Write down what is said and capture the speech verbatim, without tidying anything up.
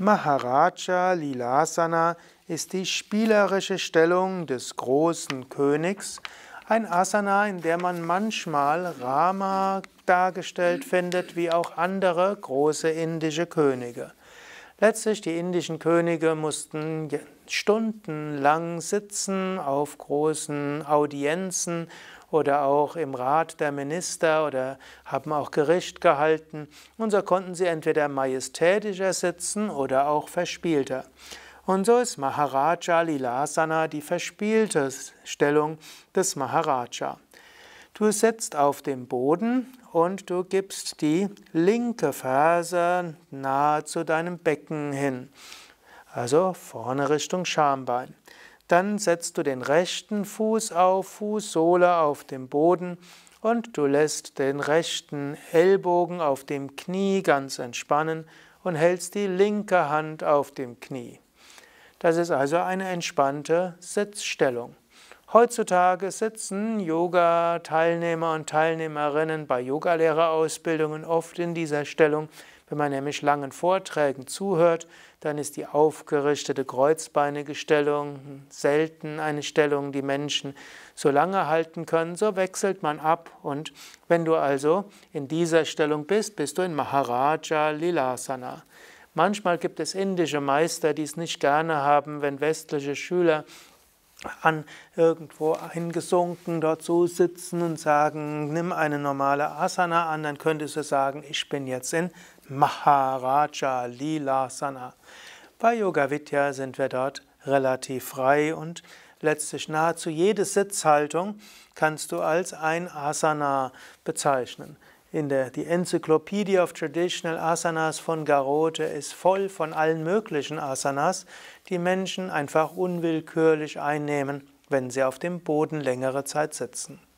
Maharaja Lilasana ist die spielerische Stellung des großen Königs, ein Asana, in der man manchmal Rama dargestellt findet, wie auch andere große indische Könige. Letztlich, die indischen Könige mussten stundenlang sitzen auf großen Audienzen oder auch im Rat der Minister oder haben auch Gericht gehalten. Und so konnten sie entweder majestätischer sitzen oder auch verspielter. Und so ist Maharaja Lilasana die verspielte Stellung des Maharaja. Du sitzt auf dem Boden und du gibst die linke Ferse nahe zu deinem Becken hin, also vorne Richtung Schambein. Dann setzt du den rechten Fuß auf, Fußsohle auf dem Boden und du lässt den rechten Ellbogen auf dem Knie ganz entspannen und hältst die linke Hand auf dem Knie. Das ist also eine entspannte Sitzstellung. Heutzutage sitzen Yoga-Teilnehmer und Teilnehmerinnen bei Yogalehrerausbildungen oft in dieser Stellung. Wenn man nämlich langen Vorträgen zuhört, dann ist die aufgerichtete kreuzbeinige Stellung selten eine Stellung, die Menschen so lange halten können. So wechselt man ab und wenn du also in dieser Stellung bist, bist du in Maharaja Lilasana. Manchmal gibt es indische Meister, die es nicht gerne haben, wenn westliche Schüler an irgendwo eingesunken dort so sitzen und sagen, nimm eine normale Asana an, dann könntest du sagen, ich bin jetzt in Maharaja Lilasana. Bei Yoga Vidya sind wir dort relativ frei und letztlich nahezu jede Sitzhaltung kannst du als ein Asana bezeichnen. In der, die Encyclopedia of Traditional Asanas von Garote ist voll von allen möglichen Asanas, die Menschen einfach unwillkürlich einnehmen, wenn sie auf dem Boden längere Zeit sitzen.